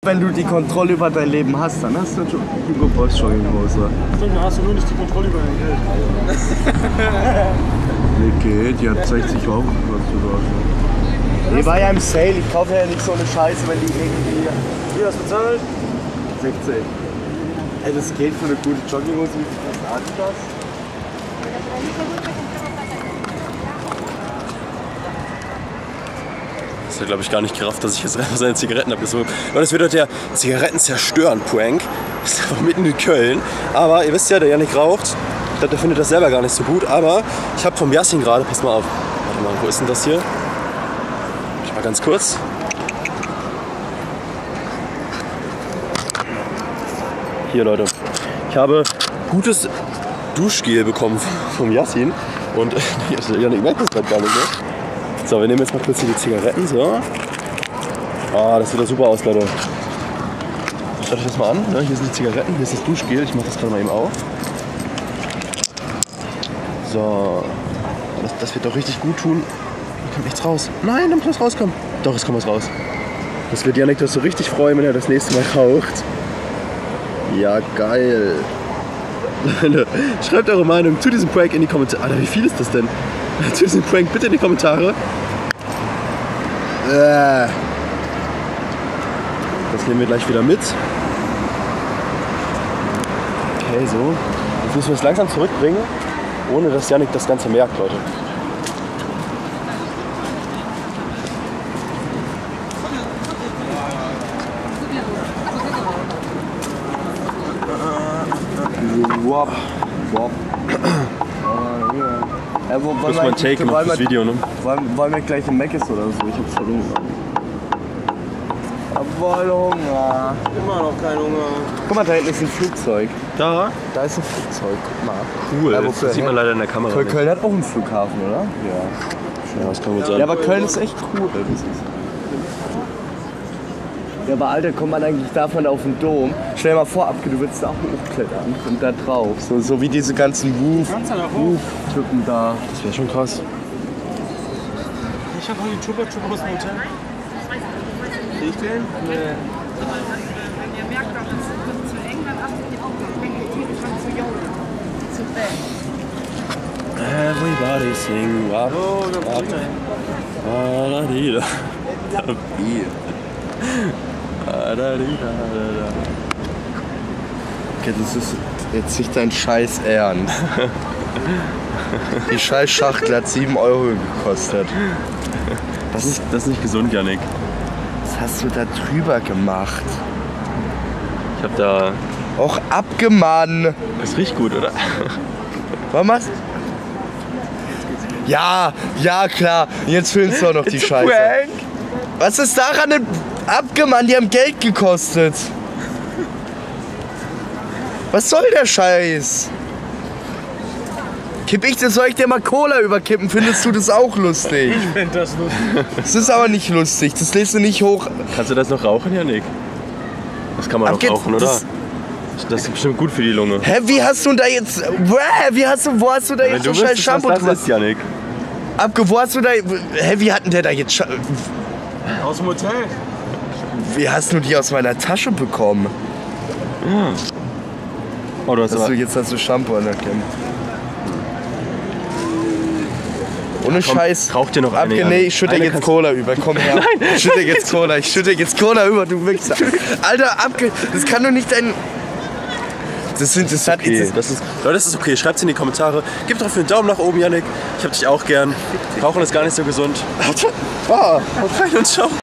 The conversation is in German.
Wenn du die Kontrolle über dein Leben hast, dann hast du eine Hugo Boss Jogginghose. Dann hast du nur nicht die Kontrolle über dein Geld. Nee, geht, die hat 60 Euro gekostet oder so. Nee, war ja im Sale, ich kaufe ja nicht so eine Scheiße, wenn die irgendwie... Wie hast du bezahlt? 16. Ey, das geht für eine gute Jogginghose, wie viel kostet Adidas? Das hat, glaube ich, gar nicht gerafft, dass ich jetzt einfach seine Zigaretten abgezogen habe. Weil das wird heute der Zigaretten-Zerstören-Prank. Das ist einfach mitten in Köln. Aber ihr wisst ja, der Yannick raucht. Ich glaube, der findet das selber gar nicht so gut. Aber ich habe vom Yassin gerade, pass mal auf. Warte mal, wo ist denn das hier? Ich mal ganz kurz. Hier, Leute. Ich habe gutes Duschgel bekommen vom Yassin. Und Yannick merkt das gerade gar nicht, ne? So, wir nehmen jetzt mal kurz hier die Zigaretten, so. Ah, das sieht doch super aus, Leute. Schaut euch das mal an, ne? Hier sind die Zigaretten, hier ist das Duschgel, ich mach das gerade mal eben auf. So, das wird doch richtig gut tun. Da kommt nichts raus. Nein, da muss was rauskommen. Doch, es kommt was raus. Das wird Yannick das so richtig freuen, wenn er das nächste Mal raucht. Ja, geil. Leute, schreibt eure Meinung zu diesem Prank in die Kommentare. Alter, wie viel ist das denn? Zu diesem Prank bitte in die Kommentare. Das nehmen wir gleich wieder mit. Okay, so. Jetzt müssen wir es langsam zurückbringen, ohne dass Yannick das Ganze merkt, Leute. Wop, wop. Muss man Take noch fürs Video, ne? Wollen wir gleich im Mc's oder so? Ich hab voll Hunger. Voll Hunger. Immer noch kein Hunger. Guck mal, da hinten ist ein Flugzeug. Da? Da ist ein Flugzeug, guck mal. Cool, Ja, das sieht man leider in der Kamera nicht. Köln hat auch einen Flughafen, oder? Ja. Ja, das kann gut sein. Ja, aber Köln ist echt cool. Ja, aber Alter, kommt man eigentlich davon auf den Dom? Stell dir mal vor, Abke, du würdest da auch hochklettern und da drauf. So wie diese ganzen Woof-Typen da. Das wäre schon krass. Ich hab heute die Chupa aus dem Hotel. Sehe ich den? Nee. Ihr merkt auch, das wird zu eng, dann achtet ihr auch noch. Wenn die Tiere schon zu jung, zu fett. Everybody sing up. Oh, da bringt Okay, das ist jetzt nicht dein Scheiß Ernst. Die scheiß Schachtel hat 7 Euro gekostet. Das ist nicht gesund, Yannick. Was hast du da drüber gemacht? Ich hab da... Auch abgemann. Das riecht gut, oder? Was machst du? Ja, klar. Jetzt filmst du auch noch die Scheiße. Prank. Was ist daran denn abgemann? Die haben Geld gekostet. Was soll der Scheiß? Soll ich dir mal Cola überkippen? Findest du das auch lustig? Ich find das lustig. Das ist aber nicht lustig. Das lässt du nicht hoch. Kannst du das noch rauchen, Yannick? Das kann man noch rauchen, oder? Das ist bestimmt gut für die Lunge. Hä, wie hast du da jetzt... Wo hast du da jetzt so scheiß Shampoo drin? drin? Das ist, Yannick. Abge, wo hast du da... Hä, wie hat denn der da jetzt... Aus dem Hotel. Wie hast du die aus meiner Tasche bekommen? Oh, du hast aber... Jetzt hast du Shampoo an der Cam. Ohne Scheiß. Rauch dir noch eine. Abge, nee, ich schütte jetzt Cola über. Komm her. Nein. Ich schütte jetzt Cola über, du Wichser. Alter, Abge, das kann doch nicht dein... Leute, das ist okay. Schreibt es in die Kommentare. Gebt doch für einen Daumen nach oben, Yannick. Ich hab dich auch gern. Rauchen ist gar nicht so gesund. Haut rein und ciao.